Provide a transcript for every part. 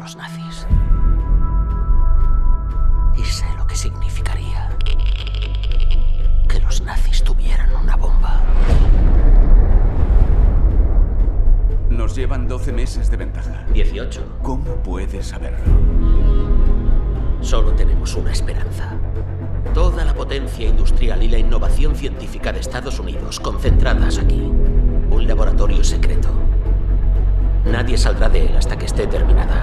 los nazis. Y sé lo que significaría que los nazis tuvieran una bomba. Nos llevan 12 meses de ventaja. 18. ¿Cómo puedes saberlo? Solo tenemos una esperanza. Toda la potencia industrial y la innovación científica de Estados Unidos concentradas aquí. Un laboratorio secreto. Nadie saldrá de él hasta que esté terminada.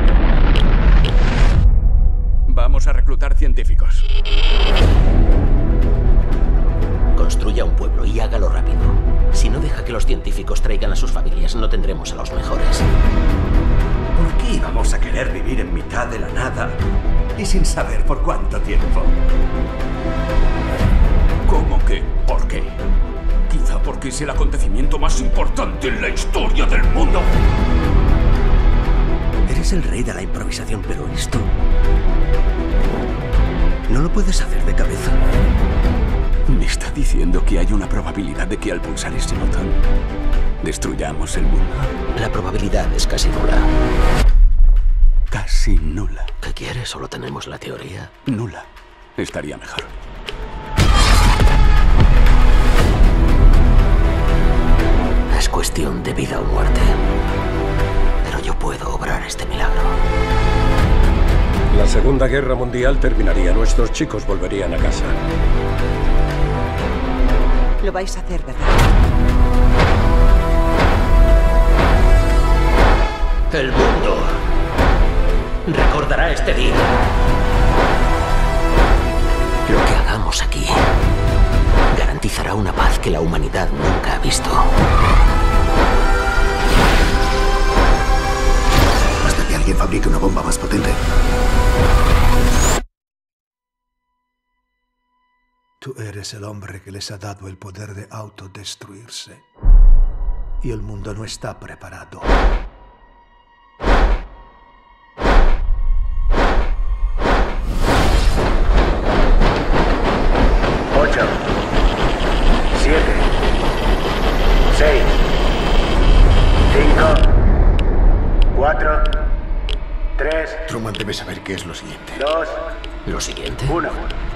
Vamos a reclutar científicos. Construya un pueblo y hágalo rápido. Si no deja que los científicos traigan a sus familias, no tendremos a los mejores. ¿Por qué íbamos a querer vivir en mitad de la nada y sin saber por cuánto tiempo? ¿Cómo que? ¿Por qué? Quizá porque es el acontecimiento más importante en la historia del mundo. Eres el rey de la improvisación, pero esto no lo puedes hacer de cabeza. ¿Me está diciendo que hay una probabilidad de que al pulsar ese botón destruyamos el mundo? La probabilidad es casi nula. Casi nula. ¿Qué quieres? Solo tenemos la teoría. Nula. Estaría mejor. Es cuestión de vida o muerte. Pero yo puedo obrar este milagro. La Segunda Guerra Mundial terminaría. Nuestros chicos volverían a casa. Lo vais a hacer, ¿verdad? El mundo recordará este día. Lo que hagamos aquí garantizará una paz que la humanidad nunca ha visto. Hasta que alguien fabrique una bomba más potente. Tú eres el hombre que les ha dado el poder de autodestruirse. Y el mundo no está preparado. 8, 7, 6, 5, 4, 3, Truman debe saber qué es lo siguiente. 2, ¿Lo siguiente? 1.